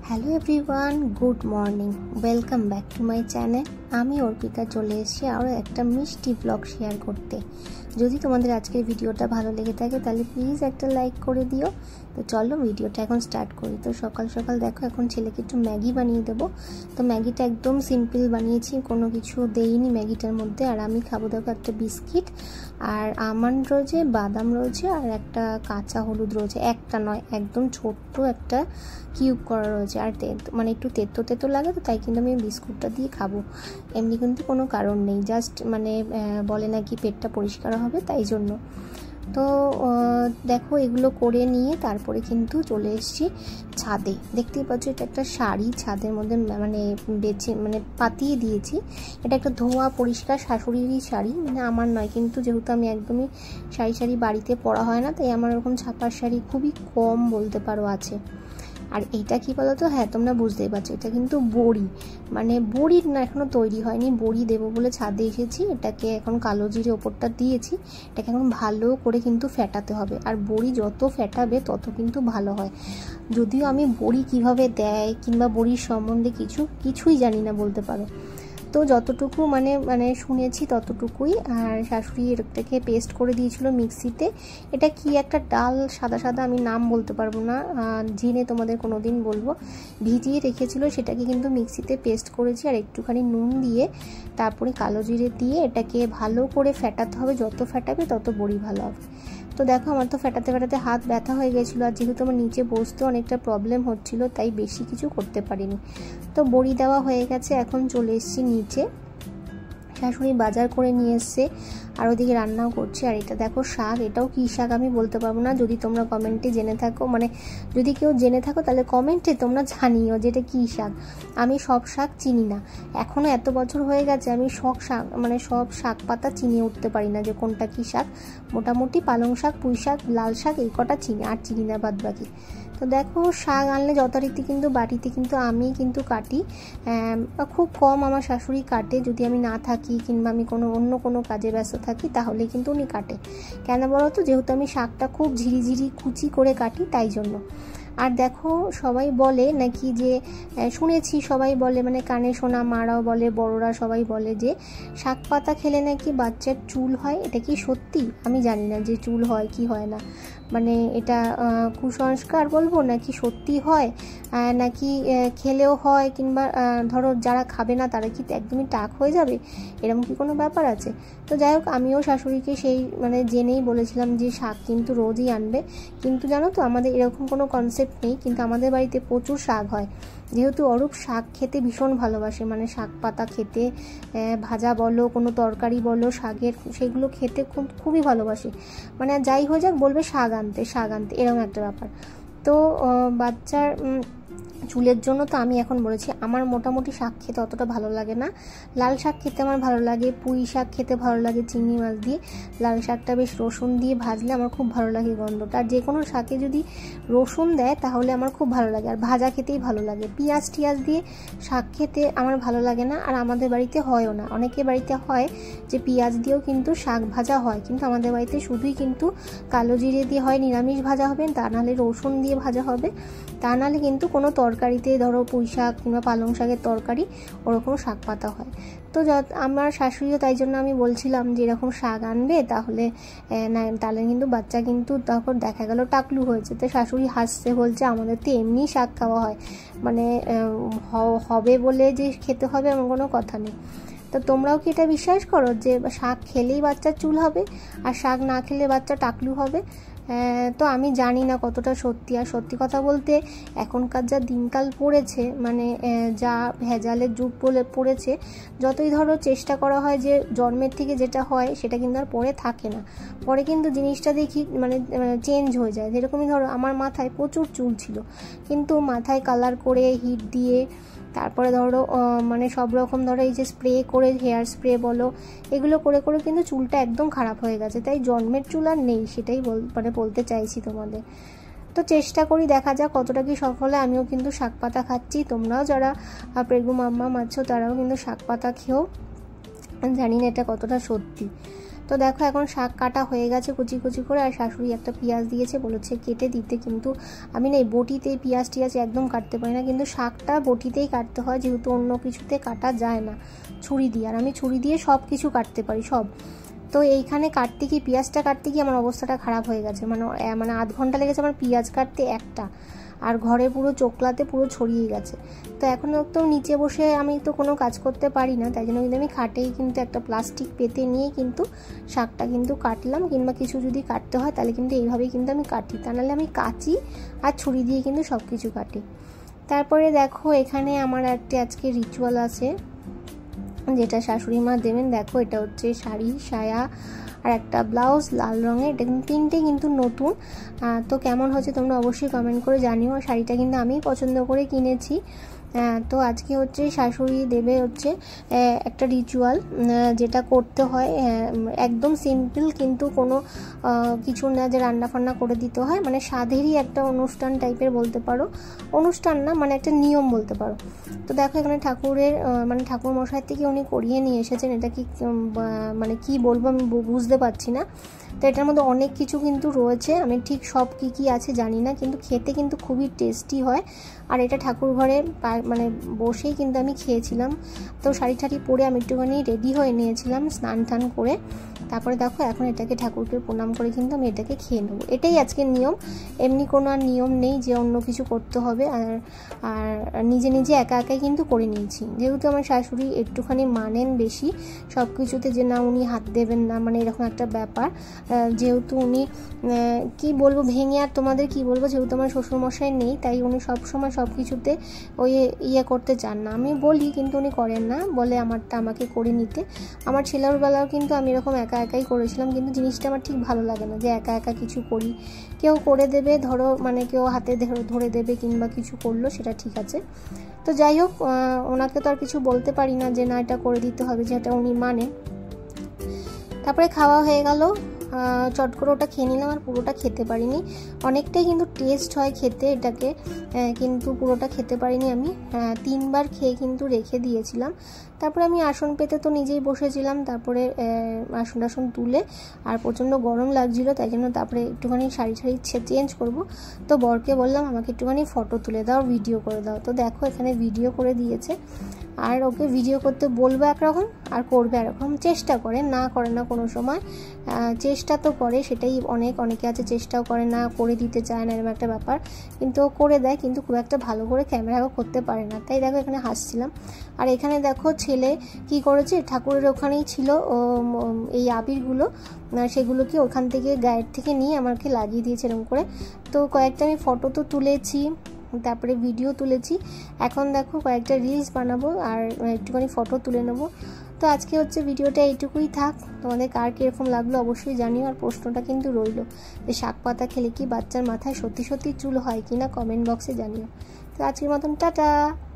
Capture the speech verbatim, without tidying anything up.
Hello everyone, good morning, welcome back to my channel. আমি অর্পিতা চলে এসেছি আরও একটা মিষ্টি ব্লগ শেয়ার করতে। যদি তোমাদের আজকের ভিডিওটা ভালো লেগে থাকে তাহলে প্লিজ একটা লাইক করে দিও। তো চলো ভিডিওটা এখন স্টার্ট করি। তো সকাল সকাল দেখো এখন ছেলেকে একটু ম্যাগি বানিয়ে দেবো। তো ম্যাগিটা একদম সিম্পল বানিয়েছি, কোনো কিছু দেইনি ম্যাগিটার মধ্যে। আর আমি খাবো দেখো একটা বিস্কিট, আর আমন্ড রয়েছে, বাদাম রয়েছে, আর একটা কাঁচা হলুদ রয়েছে। একটা নয়, একদম ছোট্ট একটা কিউব করা রয়েছে। আর মানে একটু তেতো তেতো লাগে, তো তাই কিন্তু আমি বিস্কুটটা দিয়ে খাবো। এমনি কিন্তু কোনো কারণ নেই, জাস্ট মানে বলে নাকি পেটটা পরিষ্কার হবে তাই জন্য। তো দেখো এগুলো করে নিয়ে তারপরে কিন্তু চলে এসেছি ছাদে। দেখতেই পাচ্ছ এটা একটা শাড়ি ছাদের মধ্যে মানে বেছে মানে পাতিয়ে দিয়েছি। এটা একটা ধোয়া পরিষ্কার শাশুড়িরই শাড়ি, মানে আমার নয় কিন্তু, যেহেতু আমি একদমই শাড়ি শাড়ি বাড়িতে পরা হয় না, তাই আমার এরকম ছাপার শাড়ি খুবই কম বলতে পারো আছে। আর এইটা কি বলতো, হ্যাঁ তোমরা বুঝতেই পারছো, এটা কিন্তু বড়ি, মানে বড়ির না এখনো তৈরি হয়নি, বড়ি দেবো বলে ছাদে এসেছি। এটাকে এখন কালো জিরে ওপরটা দিয়েছি, এটাকে এখন ভালো করে কিন্তু ফেটাতে হবে। আর বড়ি যত ফেটাবে তত কিন্তু ভালো হয়। যদিও আমি বড়ি কিভাবে দেয় কিংবা বড়ির সম্বন্ধে কিছু কিছুই জানি না বলতে পারো, তো যতটুকু মানে মানে শুনেছি ততটুকুই। আর শাশুড়ি এটাকে পেস্ট করে দিয়েছিল মিক্সিতে। এটা কি একটা ডাল সাদা সাদা, আমি নাম বলতে পারবো না, জেনে তোমাদের কোনো দিন বলবো। ভিজিয়ে রেখেছিল, সেটাকে কিন্তু মিক্সিতে পেস্ট করেছি। আর একটুখানি নুন দিয়ে তারপরে কালো জিরে দিয়ে এটাকে ভালো করে ফেটাতে হবে, যত ফেটাবে তত বড়ি ভালো হবে। তো দেখো আমার তো ফেটাতে ফেটাতে হাত ব্যথা হয়ে গেছিলো, আর যেহেতু আমার নিচে বসতে অনেকটা প্রবলেম হচ্ছিলো তাই বেশি কিছু করতে পারিনি। তো বড়ি দেওয়া হয়ে গেছে, এখন চলে এসেছি নিচে। শাশুড়ি বাজার করে নিয়ে এসছে আর ওদিকে রান্নাও করছে। আর এটা দেখো শাক, এটাও কী শাক আমি বলতে পারবো না, যদি তোমরা কমেন্টে জেনে থাকো, মানে যদি কেউ জেনে থাকো তাহলে কমেন্টে তোমরা জানিও যে এটা কী শাক। আমি সব শাক চিনি না, এখনও এত বছর হয়ে গেছে আমি সব শাক মানে সব শাক পাতা চিনিয়ে উঠতে পারি না যে কোনটা কী শাক। মোটামুটি পালং শাক, পুঁই শাক, লাল শাক এই কটা চিনি, আর চিনি না বাদ বাকি। তো দেখো শাক আনলে যথারীতি কিন্তু বাটিতে কিন্তু আমি কিন্তু কাটি, খুব কম আমার শাশুড়ি কাটে। যদি আমি না থাকি কিংবা আমি কোনো অন্য কোনো কাজে ব্যস্ত থাকি তাহলে কিন্তু উনি কাটে। কেন বলো তো, যেহেতু আমি শাকটা খুব ঝিরিঝিরি কুচি করে কাটি তাই জন্য। আর দেখো সবাই বলে নাকি যে, শুনেছি সবাই বলে, মানে কানে শোনা মারাও বলে, বড়রা সবাই বলে যে শাক পাতা খেলে নাকি বাচ্চার চুল হয়। এটা কি সত্যি? আমি জানি না যে চুল হয় কি হয় না, মানে এটা কুসংস্কার বলবো নাকি সত্যি হয়, নাকি খেলেও হয়, কিংবা ধরো যারা খাবে না তারা কি একদমই টাক হয়ে যাবে, এরকম কি কোনো ব্যাপার আছে? তো যাই হোক, আমিও শাশুড়িকে সেই মানে জেনেই বলেছিলাম যে শাক কিন্তু রোজই আনবে। কিন্তু জানো তো আমাদের এরকম কোনো কনসেপ্ট নেই, কিন্তু আমাদের বাড়িতে প্রচুর শাক হয়। যেহেতু অরূপ শাক খেতে ভীষণ ভালোবাসে, মানে শাক পাতা খেতে, ভাজা বলো কোনো তরকারি বলো শাকের, সেগুলো খেতে খুব খুবই ভালোবাসে। মানে যাই হয়ে যাক বলবে শাক আনতে শাক আনতে এরকম একটা ব্যাপার। তো বাচ্চার চুলের জন্য তো আমি এখন বলেছি, আমার মোটামুটি শাক খেতে অতটা ভালো লাগে না। লাল শাক খেতে আমার ভালো লাগে, পুঁই শাক খেতে ভালো লাগে চিংড়ি মাছ দিয়ে। লাল শাকটা বেশ রসুন দিয়ে ভাজলে আমার খুব ভালো লাগে গন্ধটা। আর যে কোনো শাকে যদি রসুন দেয় তাহলে আমার খুব ভালো লাগে, আর ভাজা খেতেই ভালো লাগে। পেঁয়াজ টিয়াজ দিয়ে শাক খেতে আমার ভালো লাগে না, আর আমাদের বাড়িতে হয়ও না। অনেকের বাড়িতে হয় যে পেঁয়াজ দিয়েও কিন্তু শাক ভাজা হয়, কিন্তু আমাদের বাড়িতে শুধুই কিন্তু কালো জিরে দিয়ে হয়, নিরামিষ ভাজা হবে, তা নাহলে রসুন দিয়ে ভাজা হবে, তা নাহলে কিন্তু কোনো তরকারিতে ধরো পুঁই শাক কিংবা পালং শাকের তরকারি ওরকম শাক পাতা হয়। তো আমার শাশুড়িও তাই জন্য আমি বলছিলাম যে এরকম শাক আনবে তাহলে না, তাহলে কিন্তু বাচ্চা কিন্তু তখন দেখা গেল টাকলু হয়েছে। তো শাশুড়ি হাসছে, বলছে আমাদের তো এমনি শাক খাওয়া হয়, মানে হবে বলে যে খেতে হবে এমন কোনো কথা নেই। তো তোমরাও কি এটা বিশ্বাস করো যে শাক খেলেই বাচ্চার চুল হবে আর শাক না খেলে বাচ্চা টাকলু হবে? তো আমি জানি না কতটা সত্যি। আর সত্যি কথা বলতে এখনকার যা দিনকাল পড়েছে, মানে যা ভেজালের যুগ বলে পড়েছে, যতই ধরো চেষ্টা করা হয় যে জন্মের থেকে যেটা হয় সেটা কিন্তু আর পরে থাকে না, পরে কিন্তু জিনিসটা দেখি মানে চেঞ্জ হয়ে যায়। যেরকমই ধরো আমার মাথায় প্রচুর চুল ছিল, কিন্তু মাথায় কালার করে হিট দিয়ে তারপরে ধরো মানে সব রকম ধরো এই যে স্প্রে করে, হেয়ার স্প্রে বলো, এগুলো করে করে কিন্তু চুলটা একদম খারাপ হয়ে গেছে। তাই জন্মের চুল আর নেই, সেটাই বল মানে বলতে চাইছি তোমাদের। তো চেষ্টা করি, দেখা যাক কতটা কি সফল হয়। আমিও কিন্তু শাক পাতা খাচ্ছি, তোমরাও যারা প্রেগু মাম্মা আছো তারাও কিন্তু শাক পাতা খেও, জানি না এটা কতটা সত্যি। তো দেখো এখন শাক কাটা হয়ে গেছে কুচি কুচি করে, আর শাশুড়ি একটা পেঁয়াজ দিয়েছে, বলেছে কেটে দিতে, কিন্তু আমি না এই বটিতে পেঁয়াজ টিয়াজ একদম কাটতে পারি না, কিন্তু শাকটা বটিতেই কাটতে হয় যেহেতু অন্য কিছুতে কাটা যায় না ছুরি দিয়ে, আর আমি ছুরি দিয়ে সব কিছু কাটতে পারি সব। তো এইখানে কাটতে কি পেঁয়াজটা কাটতে গিয়ে আমার অবস্থাটা খারাপ হয়ে গেছে, মানে মানে আধ ঘন্টা লেগেছে আমার পেঁয়াজ কাটতে একটা, আর ঘরে পুরো চোকলাতে পুরো ছড়িয়ে গেছে। তো এখন তো নিচে বসে আমি তো কোনো কাজ করতে পারি না, তাই জন্য কিন্তু আমি খাটেই কিন্তু একটা প্লাস্টিক পেতে নিয়ে কিন্তু শাকটা কিন্তু কাটলাম, কিংবা কিছু যদি কাটতে হয় তাহলে কিন্তু এইভাবেই কিন্তু আমি কাটি, তা নাহলে আমি কাচি আর ছুরি দিয়ে কিন্তু সব কিছু কাটি। তারপরে দেখো এখানে আমার একটা আজকে রিচুয়াল আছে যেটা শাশুড়ি মা দেবেন। দেখো এটা হচ্ছে শাড়ি, সায়া আর একটা ব্লাউজ লাল রঙের, এটা কিন্তু তিনটে কিন্তু নতুন। তো কেমন হচ্ছে তোমরা অবশ্যই কমেন্ট করে জানিও। শাড়িটা কিন্তু আমি পছন্দ করে কিনেছি। তো আজকে হচ্ছে শাশুড়ি দেবে হচ্ছে একটা রিচুয়াল যেটা করতে হয়, একদম সিম্পল, কিন্তু কোনো কিছু না যে রান্না ফান্না করে দিতে হয়, মানে সাধেরই একটা অনুষ্ঠান টাইপের বলতে পারো, অনুষ্ঠান না মানে একটা নিয়ম বলতে পারো। তো দেখো এখানে ঠাকুরের মানে ঠাকুর মশাই থেকে উনি করিয়ে নিয়ে এসেছেন, এটা কি মানে কি বলবো আমি বুঝতে পারছি না। তো এটার মধ্যে অনেক কিছু কিন্তু রয়েছে, আমি ঠিক সব কি কি আছে জানি না, কিন্তু খেতে কিন্তু খুবই টেস্টি হয়। আর এটা ঠাকুর ঘরে মানে বসেই কিন্তু আমি খেয়েছিলাম। তো শাড়ি ঠাড়ি পরে আমি একটুখানি রেডি হয়ে নিয়েছিলাম স্নান টান করে। তারপরে দেখো এখন এটাকে ঠাকুরকে প্রণাম করে কিন্তু আমি এটাকে খেয়ে নেবো, এটাই আজকের নিয়ম। এমনি কোনো আর নিয়ম নেই যে অন্য কিছু করতে হবে। আর আর নিজে নিজে একা একাই কিন্তু করে নিয়েছি, যেহেতু আমার শাশুড়ি একটুখানি মানেন বেশি সব কিছুতে, যে না উনি হাত দেবেন না, মানে এরকম একটা ব্যাপার। যেহেতু উনি কি বলবো ভেঙে আর তোমাদের কি বলবো, যেহেতু আমার শ্বশুরমশাই নেই তাই উনি সবসময় সব কিছুতে ওই ইয়ে করতে চান না। আমি বলি কিন্তু উনি করেন না, বলে আমারটা আমাকে করে নিতে। আমার ছেলের বেলাও কিন্তু আমি এরকম একা একাই করেছিলাম, কিন্তু জিনিসটা আমার ঠিক ভালো লাগে না যে একা একা কিছু করি। কেউ করে দেবে, ধরো মানে কেউ হাতে ধরে দেবে কিংবা কিছু করলো সেটা ঠিক আছে। তো যাই হোক ওনাকে তো আর কিছু বলতে পারি না যে না এটা করে দিতে হবে, যেটা উনি মানে। তারপরে খাওয়া হয়ে গেল, চট করে ওটা খেয়ে নিলাম, আর পুরোটা খেতে পারিনি। অনেকটাই কিন্তু টেস্ট হয় খেতে এটাকে, কিন্তু পুরোটা খেতে পারিনি আমি, তিনবার খেয়ে কিন্তু রেখে দিয়েছিলাম। তারপরে আমি আসন পেতে তো নিজেই বসেছিলাম, তারপরে আসন আসন তুলে, আর প্রচণ্ড গরম লাগছিলো তাই জন্য তারপরে একটুখানি শাড়ি শাড়ি চেঞ্জ করব। তো বরকে বললাম আমাকে একটুখানি ফটো তুলে দাও, ভিডিও করে দাও। তো দেখো এখানে ভিডিও করে দিয়েছে, আর ওকে ভিডিও করতে বলবো একরকম আর করবে একরকম, চেষ্টা করে, না করে না কোনো সময়, চেষ্টা তো করে, সেটাই অনেক অনেকে আছে চেষ্টাও করে না, করে দিতে চায় না, এরকম একটা ব্যাপার। কিন্তু ও করে দেয়, কিন্তু খুব একটা ভালো করে ক্যামেরাও করতে পারে না, তাই দেখো এখানে হাসছিলাম। আর এখানে দেখো ছেলে কি করেছে, ঠাকুরের ওখানেই ছিল এই আবিরগুলো, সেগুলোকে ওখান থেকে গায়ের থেকে নিয়ে আমাকে লাগিয়ে দিয়েছে এরকম করে। তো কয়েকটা আমি ফটো তো তুলেছি, তারপরে ভিডিও তুলেছি, এখন দেখো কয়েকটা রিলস বানাবো আর একটুখানি ফটো তুলে নেবো। তো আজকে হচ্ছে ভিডিওটা এইটুকুই থাক, তোমাদের কার কীরকম লাগলো অবশ্যই জানিও। আর প্রশ্নটা কিন্তু রইলো যে শাক পাতা খেলে কি বাচ্চার মাথায় সত্যি সত্যি চুল হয় কিনা, কমেন্ট বক্সে জানিও। তো আজকের মতন টাটা।